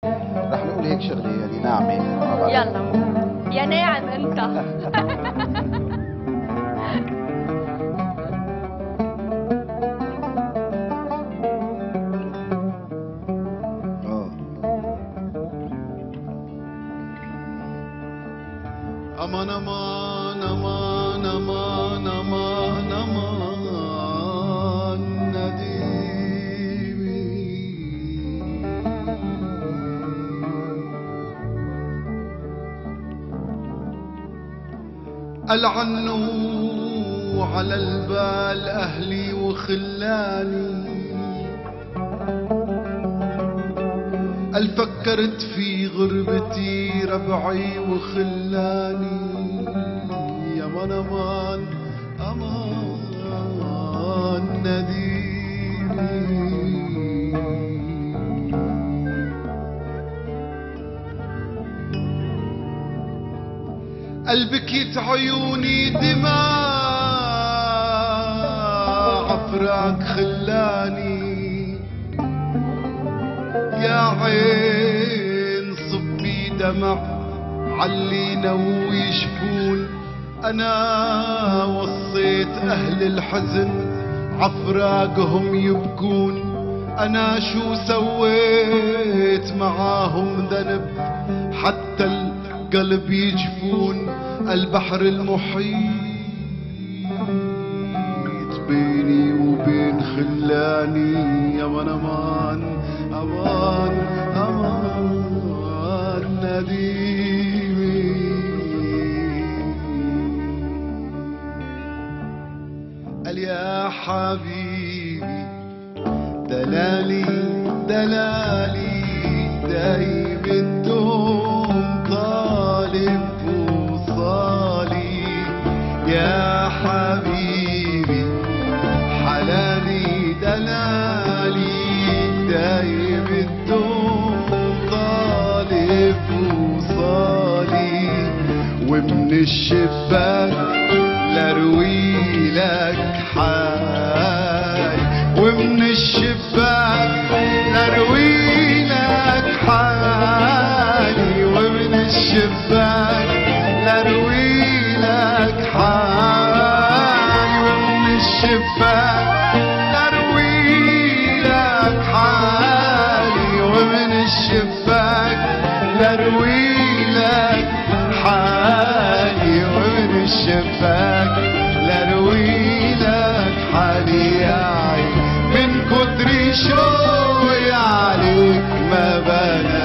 رح نقول هيك شغله يعني ناعمه. يلا يا ناعم انت. امان امان امان امان امان امان نديمي العنوا على البال اهلي وخلاني الفكرت في غربتي ربعي وخلاني يا من امان امان نديمي البكيت عيوني دماء عفراك خلاني يا عين صبي دمع علينا ويشفون انا وصيت اهل الحزن عفراقهم يبكون انا شو سويت معاهم ذنب حتى القلب يجفون البحر المحيط بيني وبين خلاني يا من امان امان امان نديمي قال يا حبيبي دلالي دلالي دايم الدوم طالب وصالي يا حبيبي حلالي دلالي دايم الدوم طالب وصالي ومن الشباك لروي لك حالي ومن الشباك لروي لك حالي ومن الشباك لروي لك حالي ومن الشباك ومن الشباك لروي لك حالي ومن الشباك لروي لك حالي يا عين من كتر شوقي عليك ما بنام